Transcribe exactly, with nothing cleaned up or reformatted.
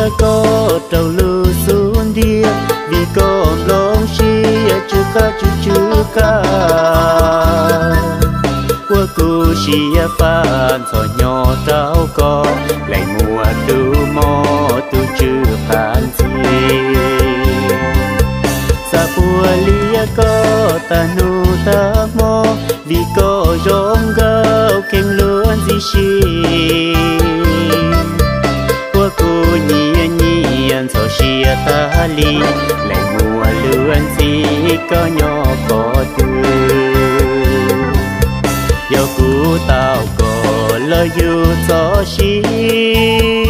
có trâu lưu xuống đi vì có lòng chia chưa cá chưa chưa cá qua cô chia phan thọ nhỏ trao có lại mùa tu mò tu chưa phan gì sa pua lia có ta nu ta mò vì có rong gạo keng luôn gì xì qua cô nhia nhia thọ chia ta li lại mùa luôn gì có nhỏ có tư yêu cũ tao có lời yêu cho chi